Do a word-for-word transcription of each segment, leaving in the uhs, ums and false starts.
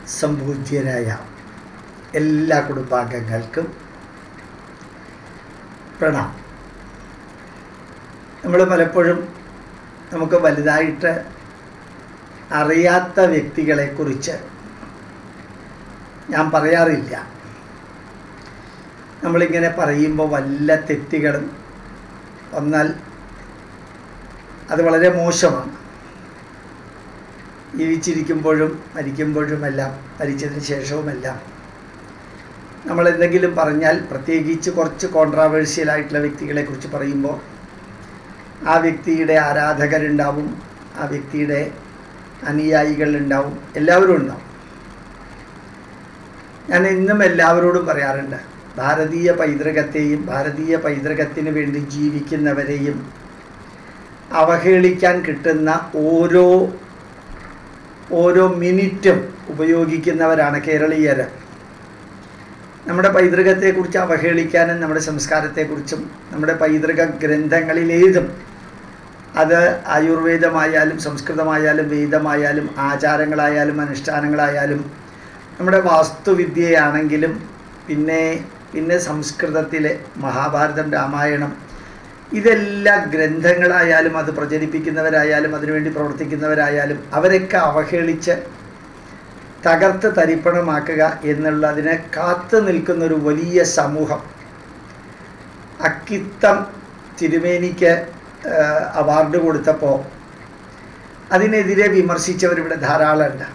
സംപൂജ്യരായ എല്ലാ കുടുംബാംഗങ്ങൾക്കും പ്രണാമം. നമ്മൾ പലപ്പോഴും നമുക്ക് വലുതായിട്ട് അറിയാത്ത വ്യക്തികളെക്കുറിച്ച് ഞാൻ പറയാറില്ല. നമ്മളിങ്ങനെ പറയുമ്പോൾ വല്ല തെറ്റുകളും വന്നാൽ അത് വളരെ മോശമാണ്. ജീവിച്ചിരിക്കുമ്പോഴും മരിക്കുമ്പോഴുമെല്ലാം മരിച്ചതിന് ശേഷവുമെല്ലാം നമ്മളെന്തെങ്കിലും പറഞ്ഞാൽ, പ്രത്യേകിച്ച് കുറച്ച് കോൺട്രാവേഴ്ഷ്യലായിട്ടുള്ള വ്യക്തികളെക്കുറിച്ച് പറയുമ്പോൾ ആ വ്യക്തിയുടെ ആരാധകരുണ്ടാവും, ആ വ്യക്തിയുടെ അനുയായികളുണ്ടാവും, എല്ലാവരും ഉണ്ടാവും. ഞാൻ എന്നും എല്ലാവരോടും പറയാറുണ്ട്, ഭാരതീയ പൈതൃകത്തെയും ഭാരതീയ പൈതൃകത്തിന് വേണ്ടി ജീവിക്കുന്നവരെയും അവഹേളിക്കാൻ കിട്ടുന്ന ഓരോ ഓരോ മിനിറ്റും ഉപയോഗിക്കുന്നവരാണ് കേരളീയർ. നമ്മുടെ പൈതൃകത്തെക്കുറിച്ച് അവഹേളിക്കാനും നമ്മുടെ സംസ്കാരത്തെക്കുറിച്ചും നമ്മുടെ പൈതൃക ഗ്രന്ഥങ്ങളിലേതും, അത് ആയുർവേദമായാലും സംസ്കൃതമായാലും വേദമായാലും ആചാരങ്ങളായാലും അനുഷ്ഠാനങ്ങളായാലും നമ്മുടെ വാസ്തുവിദ്യയാണെങ്കിലും പിന്നെ പിന്നെ സംസ്കൃതത്തിലെ മഹാഭാരതം, രാമായണം, ഇതെല്ലാ ഗ്രന്ഥങ്ങളായാലും അത് പ്രചരിപ്പിക്കുന്നവരായാലും അതിനുവേണ്ടി പ്രവർത്തിക്കുന്നവരായാലും അവരൊക്കെ അവഹേളിച്ച് തകർത്ത് തരിപ്പണമാക്കുക എന്നുള്ളതിനെ കാത്തു നിൽക്കുന്നൊരു വലിയ സമൂഹം. അക്കിത്തം തിരുമേനിക്ക് അവാർഡ് കൊടുത്തപ്പോൾ അതിനെതിരെ വിമർശിച്ചവരിവിടെ ധാരാളമുണ്ട്.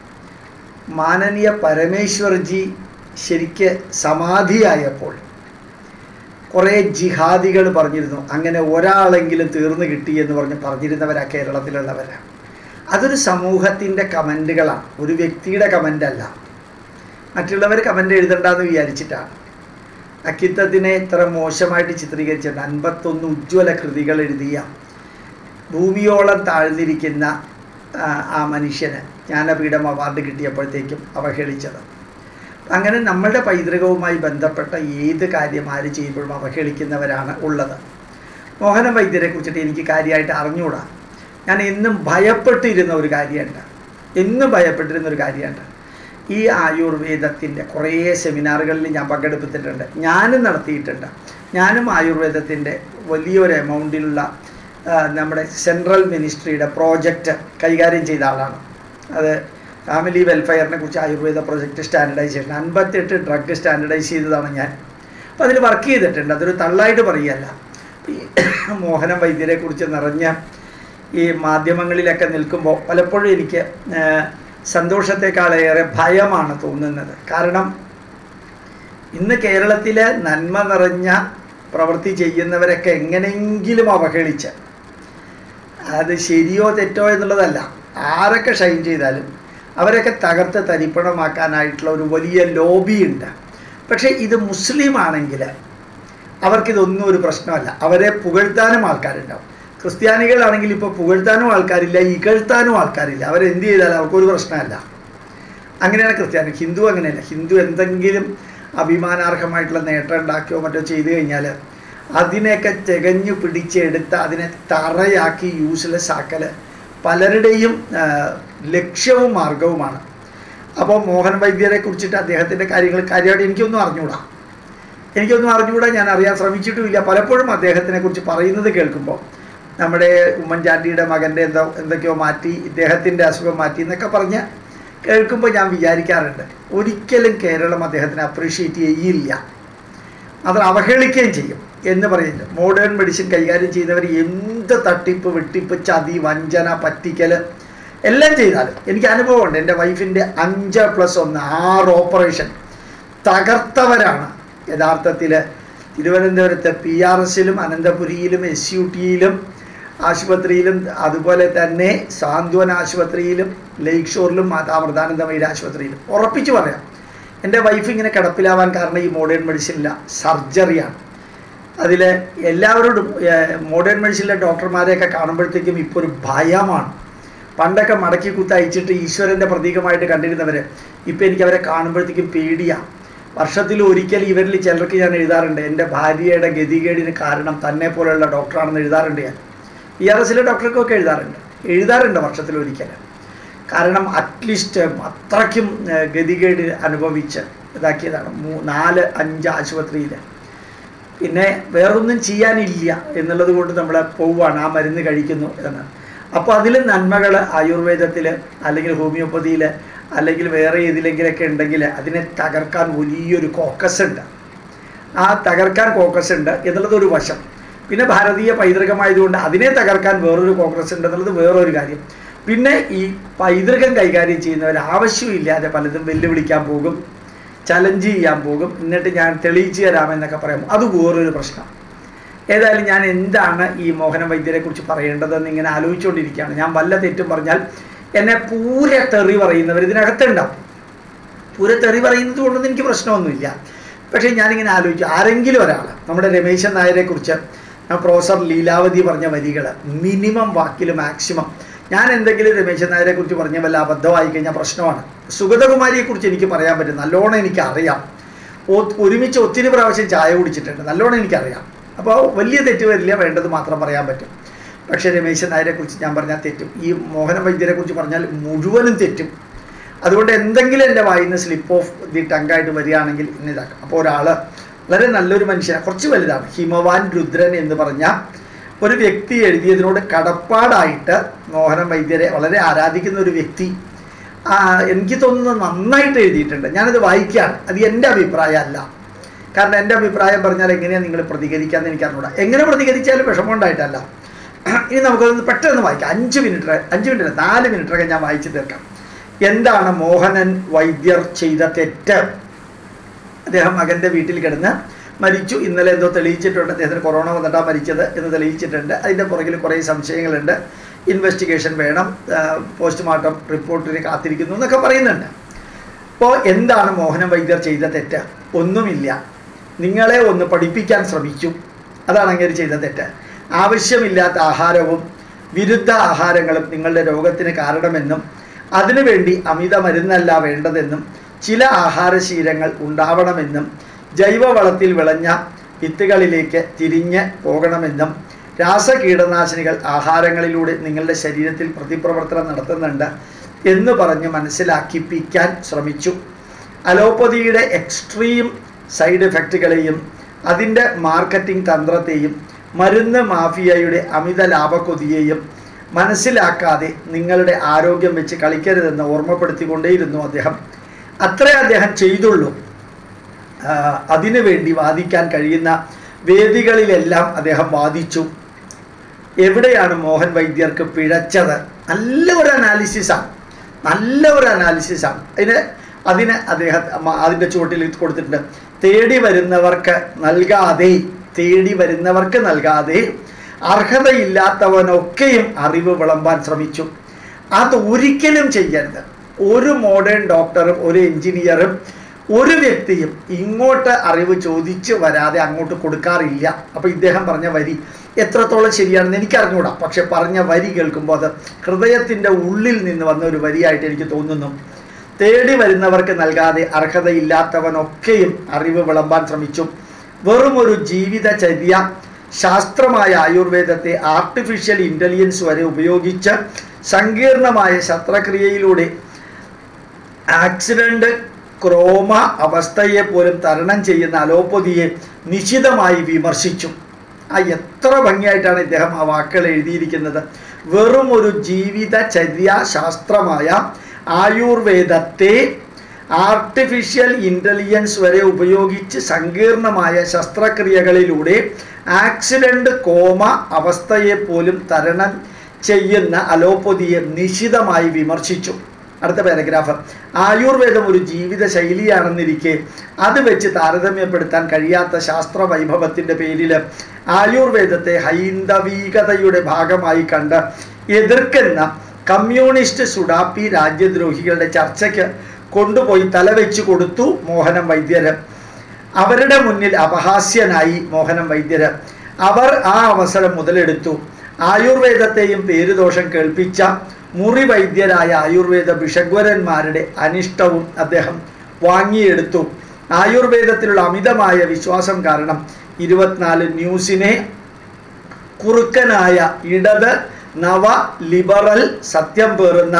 മാനനീയ പരമേശ്വർജി ശരിക്ക് സമാധിയായപ്പോൾ കുറേ ജിഹാദികൾ പറഞ്ഞിരുന്നു, അങ്ങനെ ഒരാളെങ്കിലും തീർന്നു കിട്ടി എന്ന് പറഞ്ഞ് പറഞ്ഞിരുന്നവരാ കേരളത്തിലുള്ളവരാണ്. അതൊരു സമൂഹത്തിൻ്റെ കമൻറ്റുകളാണ്, ഒരു വ്യക്തിയുടെ കമൻ്റല്ല. മറ്റുള്ളവർ കമൻ്റ് എഴുതണ്ടെന്ന് വിചാരിച്ചിട്ടാണ്. അക്കിത്തത്തിനെ ഇത്ര മോശമായിട്ട് ചിത്രീകരിച്ചിട്ടുണ്ട്. അൻപത്തൊന്ന് ഉജ്ജ്വല കൃതികൾ എഴുതിയ ഭൂമിയോളം താഴ്ന്നിരിക്കുന്ന ആ മനുഷ്യന് ജ്ഞാനപീഠം അവാർഡ് കിട്ടിയപ്പോഴത്തേക്കും അവഹേളിച്ചത്. അങ്ങനെ നമ്മളുടെ പൈതൃകവുമായി ബന്ധപ്പെട്ട ഏത് കാര്യം ആര് ചെയ്യുമ്പോഴും അവഹേളിക്കുന്നവരാണ് ഉള്ളത്. മോഹനം വൈദ്യരെ കുറിച്ചിട്ട് എനിക്ക് കാര്യമായിട്ട് അറിഞ്ഞുകൂടാ. ഞാൻ എന്നും ഭയപ്പെട്ടിരുന്ന ഒരു കാര്യമുണ്ട്, എന്നും ഭയപ്പെട്ടിരുന്ന ഒരു കാര്യമുണ്ട്. ഈ ആയുർവേദത്തിൻ്റെ കുറേ സെമിനാറുകളിൽ ഞാൻ പങ്കെടുപ്പിച്ചിട്ടുണ്ട്, ഞാനും നടത്തിയിട്ടുണ്ട്. ഞാനും ആയുർവേദത്തിൻ്റെ വലിയൊരു എമൗണ്ടിലുള്ള നമ്മുടെ സെൻട്രൽ മിനിസ്ട്രിയുടെ പ്രോജക്റ്റ് കൈകാര്യം ചെയ്ത ആളാണ്. അത് ഫാമിലി വെൽഫെയറിനെ കുറിച്ച് ആയുർവേദ പ്രോജക്റ്റ് സ്റ്റാൻഡർഡൈസേഷൻ, അൻപത്തെട്ട് ഡ്രഗ് സ്റ്റാൻഡർഡൈസ് ചെയ്തതാണ് ഞാൻ. അപ്പോൾ അതിൽ വർക്ക് ചെയ്തിട്ടുണ്ട്, അതൊരു തള്ളായിട്ട് പറയുകയല്ല. ഈ മോഹനം വൈദ്യരെ കുറിച്ച് നിറഞ്ഞ ഈ മാധ്യമങ്ങളിലൊക്കെ നിൽക്കുമ്പോൾ പലപ്പോഴും എനിക്ക് സന്തോഷത്തെക്കാളേറെ ഭയമാണ് തോന്നുന്നത്. കാരണം ഇന്ന് കേരളത്തിലെ നന്മ നിറഞ്ഞ പ്രവൃത്തി ചെയ്യുന്നവരൊക്കെ എങ്ങനെയെങ്കിലും അവഹേളിച്ച്, അത് ശരിയോ തെറ്റോ എന്നുള്ളതല്ല, ആരൊക്കെ ഷൈൻ ചെയ്താലും അവരൊക്കെ തകർത്ത് തരിപ്പണമാക്കാനായിട്ടുള്ള ഒരു വലിയ ലോബിയുണ്ട്. പക്ഷേ ഇത് മുസ്ലിം ആണെങ്കിൽ അവർക്കിതൊന്നും ഒരു പ്രശ്നമല്ല, അവരെ പുകഴ്ത്താനും ആൾക്കാരുണ്ടാവും. ക്രിസ്ത്യാനികളാണെങ്കിൽ ഇപ്പോൾ പുകഴ്ത്താനും ആൾക്കാരില്ല, ഇകഴ്ത്താനും ആൾക്കാരില്ല. അവരെന്ത് ചെയ്താലും അവർക്കൊരു പ്രശ്നമല്ല. അങ്ങനെയാണ് ക്രിസ്ത്യാനി. ഹിന്ദു അങ്ങനെയല്ല. ഹിന്ദു എന്തെങ്കിലും അഭിമാനാർഹമായിട്ടുള്ള നേട്ടം ഉണ്ടാക്കിയോ മറ്റോ ചെയ്തു കഴിഞ്ഞാൽ അതിനെയൊക്കെ തികഞ്ഞു പിടിച്ചെടുത്ത് അതിനെ തറയാക്കി യൂസ്ലെസ് ആക്കൽ പലരുടെയും ലക്ഷ്യവും മാർഗവുമാണ്. അപ്പോൾ മോഹൻ വൈദ്യരെ കുറിച്ചിട്ട് അദ്ദേഹത്തിൻ്റെ കാര്യങ്ങൾ കാര്യമായിട്ട് എനിക്കൊന്നും അറിഞ്ഞുകൂടാ എനിക്കൊന്നും അറിഞ്ഞുകൂടാ ഞാൻ അറിയാൻ ശ്രമിച്ചിട്ടുമില്ല. പലപ്പോഴും അദ്ദേഹത്തിനെ കുറിച്ച് പറയുന്നത് കേൾക്കുമ്പോൾ നമ്മുടെ ഉമ്മൻചാണ്ടിയുടെ മകൻ്റെ എന്തോ എന്തൊക്കെയോ മാറ്റി, ഇദ്ദേഹത്തിൻ്റെ അസുഖം മാറ്റി എന്നൊക്കെ പറഞ്ഞ് കേൾക്കുമ്പോൾ ഞാൻ വിചാരിക്കാറുണ്ട്, ഒരിക്കലും കേരളം അദ്ദേഹത്തിനെ അപ്രീഷിയേറ്റ് ചെയ്യില്ല, അത് അവഹേളിക്കുകയും ചെയ്യും എന്ന് പറയുന്നത്. മോഡേൺ മെഡിസിൻ കൈകാര്യം ചെയ്യുന്നവർ എന്ത് തട്ടിപ്പ്, വെട്ടിപ്പ്, ചതി, വഞ്ചന, പറ്റിക്കൽ എല്ലാം ചെയ്താലും എനിക്ക് അനുഭവമുണ്ട്. എൻ്റെ വൈഫിൻ്റെ അഞ്ച് പ്ലസ് ഒന്ന് ആറ് ഓപ്പറേഷൻ തകർത്തവരാണ് യഥാർത്ഥത്തിൽ തിരുവനന്തപുരത്തെ പി ആർ എസിലും അനന്തപുരിയിലും എസ് യു ടിയിലും ആശുപത്രിയിലും അതുപോലെ തന്നെ സാന്ത്വന ആശുപത്രിയിലും ലേക്ക് ഷോറിലും മാതാമൃതാനന്ദമയുടെ ആശുപത്രിയിലും ഉറപ്പിച്ച് പറയാം, എൻ്റെ വൈഫ് ഇങ്ങനെ കിടപ്പിലാവാൻ കാരണം ഈ മോഡേൺ മെഡിസിനില്ല, സർജറിയാണ്. അതിൽ എല്ലാവരോടും മോഡേൺ മെഡിസിനിലെ ഡോക്ടർമാരെയൊക്കെ കാണുമ്പോഴത്തേക്കും ഇപ്പോൾ ഒരു ഭയമാണ്. പണ്ടൊക്കെ മടക്കി കുത്തയച്ചിട്ട് ഈശ്വരൻ്റെ പ്രതീകമായിട്ട് കണ്ടിരുന്നവർ ഇപ്പോൾ എനിക്ക് അവരെ കാണുമ്പോഴത്തേക്കും പേടിയാണ്. വർഷത്തിൽ ഒരിക്കൽ ഇവരിൽ ചിലർക്ക് ഞാൻ എഴുതാറുണ്ട്, എൻ്റെ ഭാര്യയുടെ ഗതികേടിന് കാരണം തന്നെ പോലെയുള്ള ഡോക്ടറാണെന്ന് എഴുതാറുണ്ട്. ഞാൻ പി ആർ എസിലെ ഡോക്ടർക്കൊക്കെ എഴുതാറുണ്ട് എഴുതാറുണ്ട് വർഷത്തിലൊരിക്കൽ. കാരണം അറ്റ്ലീസ്റ്റ് അത്രയ്ക്കും ഗതികേട് അനുഭവിച്ച് ഇതാക്കിയതാണ്. മൂ നാല് അഞ്ച് ആശുപത്രിയിൽ. പിന്നെ വേറൊന്നും ചെയ്യാനില്ല എന്നുള്ളത് കൊണ്ട് നമ്മൾ പോവുകയാണ്, ആ മരുന്ന് കഴിക്കുന്നു എന്നാണ്. അപ്പോൾ അതിൽ നന്മകൾ ആയുർവേദത്തിൽ അല്ലെങ്കിൽ ഹോമിയോപ്പതിയിൽ അല്ലെങ്കിൽ വേറെ ഏതിലെങ്കിലൊക്കെ ഉണ്ടെങ്കിൽ അതിനെ തകർക്കാൻ വലിയൊരു കോക്കസ് ഉണ്ട്. ആ തകർക്കാൻ കോക്കസ് ഉണ്ട് എന്നുള്ളത് ഒരു വശം. പിന്നെ ഭാരതീയ പൈതൃകമായതുകൊണ്ട് അതിനെ തകർക്കാൻ വേറൊരു കോക്കസ് ഉണ്ട് എന്നുള്ളത് വേറൊരു കാര്യം. പിന്നെ ഈ പൈതൃകം കൈകാര്യം ചെയ്യുന്നവർ ആവശ്യമില്ലാതെ പലതും വെല്ലുവിളിക്കാൻ പോകും, ചലഞ്ച് ചെയ്യാൻ പോകും, എന്നിട്ട് ഞാൻ തെളിയിച്ചു തരാമെന്നൊക്കെ പറയാം. അത് വേറൊരു പ്രശ്നം. ഏതായാലും ഞാൻ എന്താണ് ഈ മോഹനം വൈദ്യരെ കുറിച്ച് പറയേണ്ടതെന്ന് ഇങ്ങനെ ആലോചിച്ചുകൊണ്ടിരിക്കുകയാണ്. ഞാൻ വല്ല തെറ്റും പറഞ്ഞാൽ എന്നെ പൂര തെറി പറയുന്നവർ ഇതിനകത്തുണ്ടാവും. പൂര തെറി പറയുന്നത് കൊണ്ടൊന്നും എനിക്ക് പ്രശ്നമൊന്നുമില്ല. പക്ഷേ ഞാനിങ്ങനെ ആലോചിച്ചു, ആരെങ്കിലും ഒരാൾ നമ്മുടെ രമേശൻ നായരെ കുറിച്ച് പ്രൊഫസർ ലീലാവതി പറഞ്ഞ വരികൾ മിനിമം വാക്കിൽ മാക്സിമം, ഞാൻ എന്തെങ്കിലും രമേശൻ നായരെ കുറിച്ച് പറഞ്ഞ വല്ല അബദ്ധമായി കഴിഞ്ഞാൽ പ്രശ്നമാണ്. സുഗതകുമാരിയെ കുറിച്ച് എനിക്ക് പറയാൻ പറ്റും, നല്ലോണം എനിക്കറിയാം. ഒരുമിച്ച് ഒത്തിരി പ്രാവശ്യം ചായ കുടിച്ചിട്ടുണ്ട്, നല്ലോണം എനിക്കറിയാം. അപ്പോൾ വലിയ തെറ്റ് വരില്ല, വേണ്ടത് മാത്രം പറയാൻ പറ്റും. പക്ഷേ രമേശൻ നായരെ കുറിച്ച് ഞാൻ പറഞ്ഞാൽ തെറ്റും, ഈ മോഹനം വൈദ്യരെ കുറിച്ച് പറഞ്ഞാൽ മുഴുവനും തെറ്റും. അതുകൊണ്ട് എന്തെങ്കിലും എൻ്റെ വായിൽ നിന്ന് സ്ലിപ്പ് ഓഫ് ദി ടങ്കായിട്ട് വരികയാണെങ്കിൽ ഇന്നിതാക്കാം. അപ്പോൾ ഒരാൾ വളരെ നല്ലൊരു മനുഷ്യനാണ്, കുറച്ച് വലുതാണ്, ഹിമവാൻ രുദ്രൻ എന്ന് പറഞ്ഞ ഒരു വ്യക്തി എഴുതിയതിനോട് കടപ്പാടായിട്ട് മോഹനം വൈദ്യരെ വളരെ ആരാധിക്കുന്ന ഒരു വ്യക്തി എനിക്ക് തോന്നുന്നത് നന്നായിട്ട് എഴുതിയിട്ടുണ്ട്. ഞാനത് വായിക്കുകയാണ്. അത് എൻ്റെ അഭിപ്രായമല്ല, കാരണം എൻ്റെ അഭിപ്രായം പറഞ്ഞാൽ എങ്ങനെയാണ് നിങ്ങൾ പ്രതികരിക്കാമെന്ന് എനിക്ക് അറിഞ്ഞൂടാ. എങ്ങനെ പ്രതികരിച്ചാലും വിഷമമുണ്ടായിട്ടല്ല. ഇനി നമുക്കതൊന്ന് പെട്ടെന്ന് വായിക്കാം. അഞ്ച് മിനിറ്റ് അഞ്ച് മിനിറ്റ് നാല് മിനിറ്റൊക്കെ ഞാൻ വായിച്ചു തീർക്കാം. എന്താണ് മോഹനൻ വൈദ്യർ ചെയ്ത തെറ്റ്? അദ്ദേഹം മകൻ്റെ വീട്ടിൽ കിടന്ന് മരിച്ചു. ഇന്നലെ എന്തോ തെളിയിച്ചിട്ടുണ്ട്, അദ്ദേഹത്തിന് കൊറോണ വന്നിട്ടാണ് മരിച്ചത് എന്ന് തെളിയിച്ചിട്ടുണ്ട്. അതിൻ്റെ പുറകിൽ കുറേ സംശയങ്ങളുണ്ട്, ഇൻവെസ്റ്റിഗേഷൻ വേണം, പോസ്റ്റ്മോർട്ടം റിപ്പോർട്ടിന് കാത്തിരിക്കുന്നു എന്നൊക്കെ പറയുന്നുണ്ട്. അപ്പോൾ എന്താണ് മോഹനം വൈദ്യർ ചെയ്ത തെറ്റ്? ഒന്നുമില്ല, നിങ്ങളെ ഒന്ന് പഠിപ്പിക്കാൻ ശ്രമിച്ചു, അതാണ് അങ്ങനെ ചെയ്ത തെറ്റ്. ആവശ്യമില്ലാത്ത ആഹാരവും വിരുദ്ധ ആഹാരങ്ങളും നിങ്ങളുടെ രോഗത്തിന് കാരണമെന്നും അതിനുവേണ്ടി അമിത മരുന്നല്ല വേണ്ടതെന്നും ചില ആഹാരശീലങ്ങൾ ഉണ്ടാവണമെന്നും ജൈവവളത്തിൽ വിളഞ്ഞ വിത്തുകളിലേക്ക് തിരിഞ്ഞ് പോകണമെന്നും രാസകീടനാശിനികൾ ആഹാരങ്ങളിലൂടെ നിങ്ങളുടെ ശരീരത്തിൽ പ്രതിപ്രവർത്തനം നടത്തുന്നുണ്ട് എന്ന് പറഞ്ഞ് മനസ്സിലാക്കിപ്പിക്കാൻ ശ്രമിച്ചു. അലോപ്പതിയുടെ എക്സ്ട്രീം സൈഡ് എഫക്റ്റുകളെയും അതിൻ്റെ മാർക്കറ്റിംഗ് തന്ത്രത്തെയും മരുന്ന് മാഫിയയുടെ അമിത ലാഭക്കൊതിയെയും മനസ്സിലാക്കാതെ നിങ്ങളുടെ ആരോഗ്യം വെച്ച് കളിക്കരുതെന്ന് ഓർമ്മപ്പെടുത്തിക്കൊണ്ടേയിരുന്നു അദ്ദേഹം. അത്രേ അദ്ദേഹം ചെയ്തുള്ളൂ. അതിനു വേണ്ടി വാദിക്കാൻ കഴിയുന്ന വേദികളിലെല്ലാം അദ്ദേഹം വാദിച്ചു. എവിടെയാണ് മോഹൻ വൈദ്യർക്ക് പിഴച്ചത്? നല്ല ഒരു അനാലിസിസാണ്, നല്ല ഒരു അനാലിസിസാണ്. അതിന് അതിന് അദ്ദേഹം അതിൻ്റെ ചുവട്ടിൽ കൊടുത്തിട്ടുണ്ട്, തേടി വരുന്നവർക്ക് നൽകാതെ തേടി വരുന്നവർക്ക് നൽകാതെ അർഹതയില്ലാത്തവനൊക്കെയും അറിവ് വിളമ്പാൻ ശ്രമിച്ചു. അത് ഒരിക്കലും ചെയ്യരുത്. ഒരു മോഡേൺ ഡോക്ടറും ഒരു എഞ്ചിനീയറും ഒരു വ്യക്തിയും ഇങ്ങോട്ട് അറിവ് ചോദിച്ച് വരാതെ അങ്ങോട്ട് കൊടുക്കാറില്ല. അപ്പോൾ ഇദ്ദേഹം പറഞ്ഞ വരി എത്രത്തോളം ശരിയാണെന്ന് എനിക്കറിഞ്ഞൂടാ, പക്ഷെ പറഞ്ഞ വരി കേൾക്കുമ്പോൾ അത് ഹൃദയത്തിൻ്റെ ഉള്ളിൽ നിന്ന് വന്ന ഒരു വരിയായിട്ട് എനിക്ക് തോന്നുന്നു. തേടി വരുന്നവർക്ക് നൽകാതെ അർഹതയില്ലാത്തവനൊക്കെയും അറിവ് വിളമ്പാൻ ശ്രമിച്ചു. വെറും ഒരു ജീവിതചര്യ ശാസ്ത്രമായ ആയുർവേദത്തെ ആർട്ടിഫിഷ്യൽ ഇൻ്റലിജൻസ് വരെ ഉപയോഗിച്ച് സങ്കീർണമായ ശസ്ത്രക്രിയയിലൂടെ ആക്സിഡൻ്റ് ക്രോമ അവസ്ഥയെ പോലും തരണം ചെയ്യുന്ന അലോപ്പതിയെ നിശിതമായി വിമർശിച്ചു. ആ എത്ര ഭംഗിയായിട്ടാണ് ഇദ്ദേഹം ആ വാക്കുകൾ എഴുതിയിരിക്കുന്നത്. വെറും ഒരു ജീവിതചര്യ ശാസ്ത്രമായ ആയുർവേദത്തെ ആർട്ടിഫിഷ്യൽ ഇൻ്റലിജൻസ് വരെ ഉപയോഗിച്ച് സങ്കീർണമായ ശസ്ത്രക്രിയകളിലൂടെ ആക്സിഡൻ്റ് കോമ അവസ്ഥയെ പോലും തരണം ചെയ്യുന്ന അലോപ്പതിയെ നിശിതമായി വിമർശിച്ചു. അടുത്ത പാരഗ്രാഫ്, ആയുർവേദം ഒരു ജീവിത ശൈലിയാണെന്നിരിക്കെ അത് വെച്ച് താരതമ്യപ്പെടുത്താൻ കഴിയാത്ത ശാസ്ത്ര വൈഭവത്തിൻ്റെ പേരിൽ ആയുർവേദത്തെ ഹൈന്ദവീകതയുടെ ഭാഗമായി കണ്ട് എതിർക്കുന്ന കമ്മ്യൂണിസ്റ്റ് സുഡാപ്പി രാജ്യദ്രോഹികളുടെ ചർച്ചയ്ക്ക് കൊണ്ടുപോയി തലവെച്ച് കൊടുത്തു മോഹനം വൈദ്യർ. അവരുടെ മുന്നിൽ അപഹാസ്യനായി മോഹനം വൈദ്യർ. അവർ ആ അവസരം മുതലെടുത്തു. ആയുർവേദത്തെയും പേരുദോഷം കേൾപ്പിച്ച മുറി വൈദ്യരായ ആയുർവേദ ഭിഷഗ്വരന്മാരുടെ അനിഷ്ടവും അദ്ദേഹം വാങ്ങിയെടുത്തു. ആയുർവേദത്തിലുള്ള അമിതമായ വിശ്വാസം കാരണം ഇരുപത്തിനാല് ന്യൂസിനെ കുറുക്കനായ ഇടത് നവ ലിബറൽ സത്യം പേറുന്ന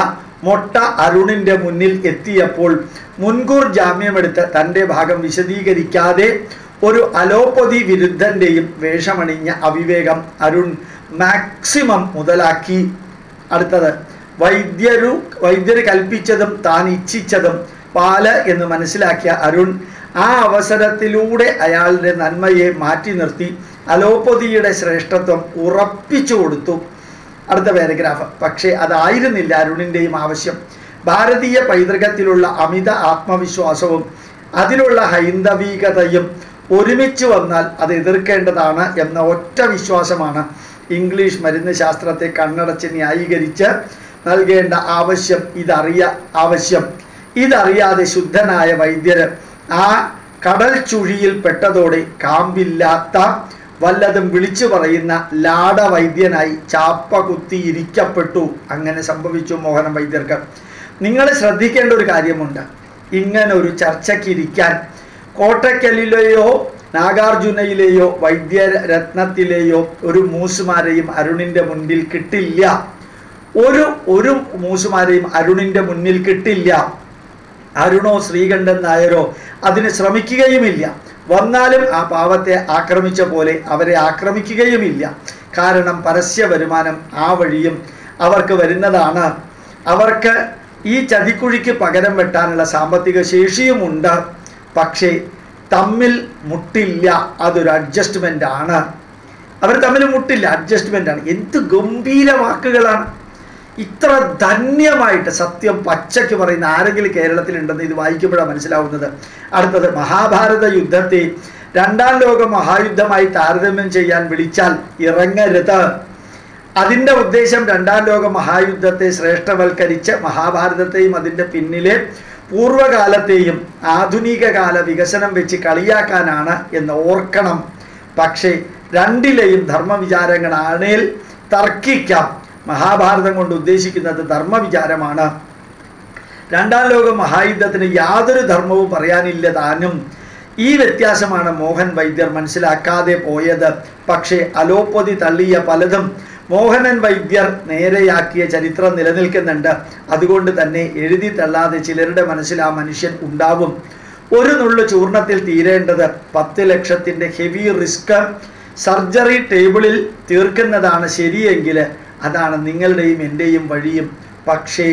മൊട്ട അരുണിൻ്റെ മുന്നിൽ എത്തിയപ്പോൾ മുൻകൂർ ജാമ്യമെടുത്ത് തൻ്റെ ഭാഗം വിശദീകരിക്കാതെ ഒരു അലോപ്പതി വിരുദ്ധൻ്റെയും വേഷമണിഞ്ഞ അവിവേകം അരുൺ മാക്സിമം മുതലാക്കി. അടുത്തത്, വൈദ്യരു വൈദ്യര് കൽപ്പിച്ചതും താൻ ഇച്ഛിച്ചതും പാല് എന്ന് മനസ്സിലാക്കിയ അരുൺ ആ അവസരത്തിലൂടെ അയാളുടെ നന്മയെ മാറ്റി നിർത്തി അലോപ്പതിയുടെ ശ്രേഷ്ഠത്വം ഉറപ്പിച്ചു കൊടുത്തു. അടുത്ത പാരഗ്രാഫ്. പക്ഷേ അതായിരുന്നില്ല അരുണിൻ്റെയും ആവശ്യം. ഭാരതീയ പൈതൃകത്തിലുള്ള അമിത ആത്മവിശ്വാസവും അതിലുള്ള ഹൈന്ദവികതയും ഒരുമിച്ച് വന്നാൽ അത് എതിർക്കേണ്ടതാണ് എന്ന ഒറ്റ വിശ്വാസമാണ് ഇംഗ്ലീഷ് മരുന്ന് ശാസ്ത്രത്തെ കണ്ണടച്ച് ന്യായീകരിച്ച് നൽകേണ്ട ആവശ്യം. ഇതറിയ ആവശ്യം ഇതറിയാതെ ശുദ്ധനായ വൈദ്യര് ആ കടൽ ചുഴിയിൽ പെട്ടതോടെ കാമ്പില്ലാത്ത വല്ലതും വിളിച്ചു പറയുന്ന ലാട വൈദ്യനായി ചാപ്പ കുത്തിയിരിക്കപ്പെട്ടു. അങ്ങനെ സംഭവിച്ചു മോഹനം വൈദ്യർക്ക്. നിങ്ങൾ ശ്രദ്ധിക്കേണ്ട ഒരു കാര്യമുണ്ട്. ഇങ്ങനെ ഒരു ചർച്ചയ്ക്കിരിക്കാൻ കോട്ടക്കലിലെയോ നാഗാർജുനയിലെയോ വൈദ്യരത്നത്തിലെയോ ഒരു മൂസുമാരെയും അരുണിൻ്റെ മുന്നിൽ കിട്ടില്ല. ഒരു ഒരു മൂസുമാരെയും അരുണിൻ്റെ മുന്നിൽ കിട്ടില്ല. അരുണോ ശ്രീകണ്ഠൻ നായരോ അതിന് ശ്രമിക്കുകയുമില്ല. വന്നാലും ആ പാവത്തെ ആക്രമിച്ച പോലെ അവരെ ആക്രമിക്കുകയുമില്ല. കാരണം പരസ്യ വരുമാനം ആ വഴിയും അവർക്ക് വരുന്നതാണ്. അവർക്ക് ഈ ചതിക്കുഴിക്ക് പകരം വെട്ടാനുള്ള സാമ്പത്തിക ശേഷിയുമുണ്ട്. പക്ഷേ തമ്മിൽ മുട്ടില്ല. അതൊരു അഡ്ജസ്റ്റ്മെൻ്റ് ആണ്. അവർ തമ്മിൽ മുട്ടില്ല, അഡ്ജസ്റ്റ്മെൻ്റ് ആണ്. എന്ത് ഗംഭീര വാക്കുകളാണ്! ഇത്ര ധന്യമായിട്ട് സത്യം പച്ചയ്ക്ക് പറയുന്ന ആരെങ്കിലും കേരളത്തിലുണ്ടെന്ന് ഇത് വായിക്കുമ്പോഴാണ് മനസ്സിലാവുന്നത്. അടുത്തത്, മഹാഭാരത യുദ്ധത്തെ രണ്ടാം ലോക മഹായുദ്ധമായി താരതമ്യം ചെയ്യാൻ വിളിച്ചാൽ ഇറങ്ങരുത്. അതിൻ്റെ ഉദ്ദേശം രണ്ടാം ലോക മഹായുദ്ധത്തെ ശ്രേഷ്ഠവൽക്കരിച്ച് മഹാഭാരതത്തെയും അതിൻ്റെ പിന്നിലെ പൂർവ്വകാലത്തെയും ആധുനിക കാല വികസനം വെച്ച് കളിയാക്കാനാണ് എന്ന് ഓർക്കണം. പക്ഷേ രണ്ടിലെയും ധർമ്മവിചാരങ്ങളാണേൽ തർക്കിക്കാം. മഹാഭാരതം കൊണ്ട് ഉദ്ദേശിക്കുന്നത് ധർമ്മവിചാരമാണ്. രണ്ടാം ലോക മഹായുദ്ധത്തിന് യാതൊരു ധർമ്മവും പറയാനില്ല താനും. ഈ വ്യത്യാസമാണ് മോഹൻ വൈദ്യർ മനസ്സിലാക്കാതെ പോയത്. പക്ഷേ അലോപ്പതി തള്ളിയ പലതും മോഹനൻ വൈദ്യർ നേരെയാക്കിയ ചരിത്രം നിലനിൽക്കുന്നുണ്ട്. അതുകൊണ്ട് തന്നെ എഴുതി തള്ളാതെ ചിലരുടെ മനസ്സിൽ ആ മനുഷ്യൻ ഉണ്ടാവും. ഒരു നുള്ളു ചൂർണത്തിൽ തീരേണ്ടത് പത്ത് ലക്ഷത്തിൻ്റെ ഹെവി റിസ്ക് സർജറി ടേബിളിൽ തീർക്കുന്നതാണ് ശരിയെങ്കിൽ അതാണ് നിങ്ങളുടെയും എൻ്റെയും വഴിയും. പക്ഷേ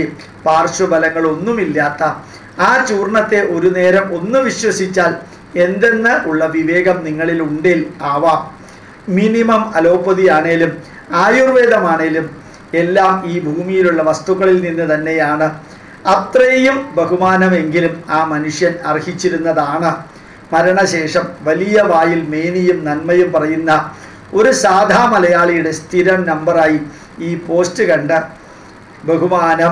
പാർശ്വഫലങ്ങളൊന്നുമില്ലാത്ത ആ ചൂർണത്തെ ഒരു നേരം ഒന്ന് വിശ്വസിച്ചാൽ എന്തെന്ന് ഉള്ള വിവേകം നിങ്ങളിൽ ഉണ്ടിൽ ആവാം. മിനിമം അലോപ്പതി ആണേലും ആയുർവേദമാണേലും എല്ലാം ഈ ഭൂമിയിലുള്ള വസ്തുക്കളിൽ നിന്ന് തന്നെയാണ്. അത്രയും ബഹുമാനമെങ്കിലും ആ മനുഷ്യൻ അർഹിച്ചിരുന്നതാണ്. മരണശേഷം വലിയ വായിൽ മേനിയും നന്മയും പറയുന്ന ഒരു സാധാ മലയാളിയുടെ സ്ഥിരം നമ്പറായി ഈ പോസ്റ്റ് കണ്ട ബഹുമാനം,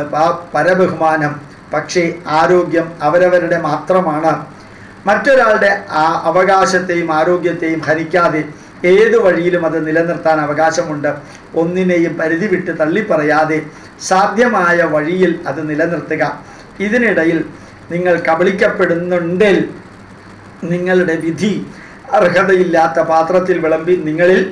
പരബഹുമാനം. പക്ഷേ ആരോഗ്യം അവരവരുടെ മാത്രമാണ്. മറ്റൊരാളുടെ ആ അവകാശത്തെയും ആരോഗ്യത്തെയും ഹനിക്കാതെ ഏതു വഴിയിലും അത് നിലനിർത്താൻ അവകാശമുണ്ട്. ഒന്നിനെയും പരിധി വിട്ട് തള്ളിപ്പറയാതെ സാധ്യമായ വഴിയിൽ അത് നിലനിർത്തുക. ഇതിനിടയിൽ നിങ്ങൾ കബളിക്കപ്പെടുന്നുണ്ടെങ്കിൽ നിങ്ങളുടെ വിധി അർഹതയില്ലാത്ത പാത്രത്തിൽ വിളമ്പി നിങ്ങളിൽ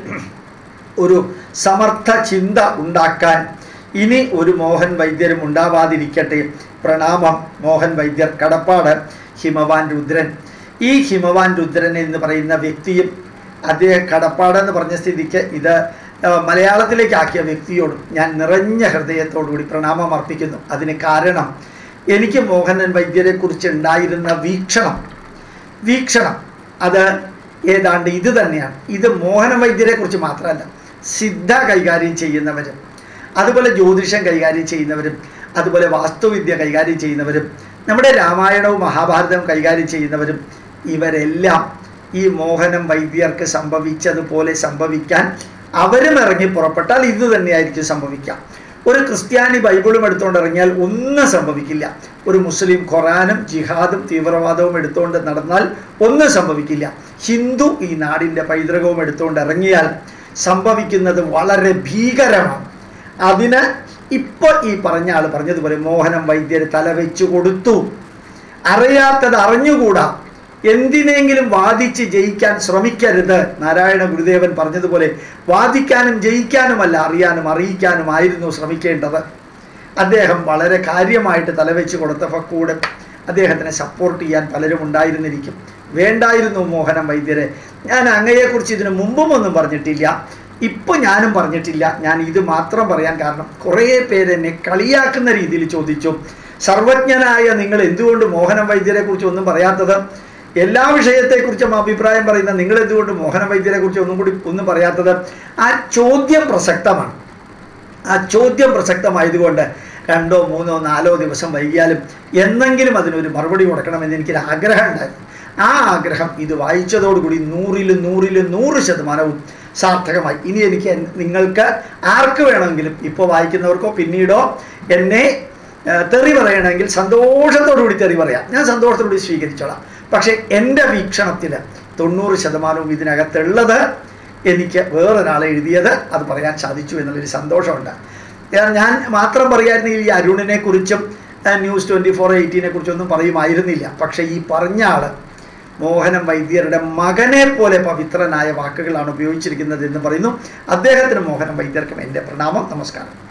ഒരു സമർത്ഥ ചിന്ത ഉണ്ടാക്കാൻ ഇനി ഒരു മോഹൻ വൈദ്യരും ഉണ്ടാവാതിരിക്കട്ടെ. പ്രണാമം. മോഹൻ വൈദ്യർ, കടപ്പാട്, ഹിമവാൻ രുദ്രൻ. ഈ ഹിമവാൻ രുദ്രൻ എന്ന് പറയുന്ന വ്യക്തിയും അദ്ദേഹം കടപ്പാടെന്ന് പറഞ്ഞ സ്ഥിതിക്ക് ഇത് മലയാളത്തിലേക്ക് ആക്കിയ വ്യക്തിയോടും ഞാൻ നിറഞ്ഞ ഹൃദയത്തോടുകൂടി പ്രണാമം അർപ്പിക്കുന്നു. അതിന് കാരണം എനിക്ക് മോഹനൻ വൈദ്യരെ കുറിച്ച് ഉണ്ടായിരുന്ന വീക്ഷണം വീക്ഷണം അത് ഏതാണ്ട് ഇത് തന്നെയാണ്. ഇത് മോഹനൻ വൈദ്യരെ കുറിച്ച് മാത്രമല്ല, സിദ്ധ കൈകാര്യം ചെയ്യുന്നവരും അതുപോലെ ജ്യോതിഷം കൈകാര്യം ചെയ്യുന്നവരും അതുപോലെ വാസ്തുവിദ്യ കൈകാര്യം ചെയ്യുന്നവരും നമ്മുടെ രാമായണവും മഹാഭാരതവും കൈകാര്യം ചെയ്യുന്നവരും ഇവരെല്ലാം ഈ മോഹനം വൈദ്യർക്ക് സംഭവിച്ചതുപോലെ സംഭവിക്കാൻ അവരും ഇറങ്ങി പുറപ്പെട്ടാൽ ഇത് തന്നെയായിരിക്കും സംഭവിക്കാം. ഒരു ക്രിസ്ത്യാനി ബൈബിളും എടുത്തുകൊണ്ട് ഇറങ്ങിയാൽ ഒന്നും സംഭവിക്കില്ല. ഒരു മുസ്ലിം ഖുറാനും ജിഹാദും തീവ്രവാദവും എടുത്തുകൊണ്ട് നടന്നാൽ ഒന്നും സംഭവിക്കില്ല. ഹിന്ദു ഈ നാടിൻ്റെ പൈതൃകവും എടുത്തുകൊണ്ട് ഇറങ്ങിയാൽ സംഭവിക്കുന്നത് വളരെ ഭീകരമാണ്. അതിന് ഇപ്പോൾ ഈ പറഞ്ഞ ആൾ പറഞ്ഞതുപോലെ മോഹനം വൈദ്യർ തലവെച്ചു കൊടുത്തു. അറിയാത്തത് അറിഞ്ഞുകൂടാ. എന്തിനെങ്കിലും വാദിച്ച് ജയിക്കാൻ ശ്രമിക്കരുത്. നാരായണ ഗുരുദേവൻ പറഞ്ഞതുപോലെ വാദിക്കാനും ജയിക്കാനുമല്ല, അറിയാനും അറിയിക്കാനും ആയിരുന്നു ശ്രമിക്കേണ്ടത്. അദ്ദേഹം വളരെ കാര്യമായിട്ട് തലവെച്ച് കൊടുത്തപ്പോൾ കൂടെ അദ്ദേഹത്തിനെ സപ്പോർട്ട് ചെയ്യാൻ പലരും ഉണ്ടായിരുന്നിരിക്കും. വേണ്ടായിരുന്നു മോഹനം വൈദ്യരെ. ഞാൻ അങ്ങയെക്കുറിച്ച് ഇതിനു മുമ്പും ഒന്നും പറഞ്ഞിട്ടില്ല, ഇപ്പം ഞാനും പറഞ്ഞിട്ടില്ല. ഞാൻ ഇത് മാത്രം പറയാൻ കാരണം കുറേ പേരെന്നെ കളിയാക്കുന്ന രീതിയിൽ ചോദിച്ചു, സർവജ്ഞനായ നിങ്ങൾ എന്തുകൊണ്ട് മോഹനം വൈദ്യരെ കുറിച്ച് ഒന്നും പറയാത്തത്, എല്ലാ വിഷയത്തെക്കുറിച്ചും അഭിപ്രായം പറയുന്ന നിങ്ങൾ എന്തുകൊണ്ട് മോഹനം വൈദ്യരെ കുറിച്ച് ഒന്നും കൂടി ഒന്നും പറയാത്തത്? ആ ചോദ്യം പ്രസക്തമാണ്. ആ ചോദ്യം പ്രസക്തമായതുകൊണ്ട് രണ്ടോ മൂന്നോ നാലോ ദിവസം വൈകിയാലും എന്നെങ്കിലും അതിനൊരു മറുപടി കൊടുക്കണമെന്ന് എനിക്കൊരു ആഗ്രഹം ഉണ്ടായിരുന്നു. ആ ആഗ്രഹം ഇത് വായിച്ചതോടുകൂടി നൂറിലും നൂറിലും നൂറ് ശതമാനവും സാർത്ഥകമായി. ഇനി എനിക്ക് നിങ്ങൾക്ക് ആർക്ക് വേണമെങ്കിലും ഇപ്പോൾ വായിക്കുന്നവർക്കോ പിന്നീടോ എന്നെ തെറി പറയണമെങ്കിൽ സന്തോഷത്തോടുകൂടി തെറി പറയാം, ഞാൻ സന്തോഷത്തോടുകൂടി സ്വീകരിച്ചോളാം. പക്ഷേ എൻ്റെ വീക്ഷണത്തിൽ തൊണ്ണൂറ് ശതമാനവും ഇതിനകത്തുള്ളത് എനിക്ക് വേറൊരാൾ എഴുതിയത് അത് പറയാൻ സാധിച്ചു എന്നുള്ളൊരു സന്തോഷമുണ്ട്. ഞാൻ മാത്രം പറയായിരുന്നെങ്കിൽ ഈ അരുണിനെ കുറിച്ചും ന്യൂസ് ട്വൻറ്റി ഫോർ എയ്റ്റീനെ കുറിച്ചൊന്നും പറയുമായിരുന്നില്ല. പക്ഷേ ഈ പറഞ്ഞ ആൾ മോഹനം വൈദ്യരുടെ മകനെ പോലെ പവിത്രനായ വാക്കുകളാണ് ഉപയോഗിച്ചിരിക്കുന്നത് എന്ന് പറയുന്നു. അദ്ദേഹത്തിന് മോഹനം വൈദ്യർക്കും എൻ്റെ പ്രണാമം, നമസ്കാരം.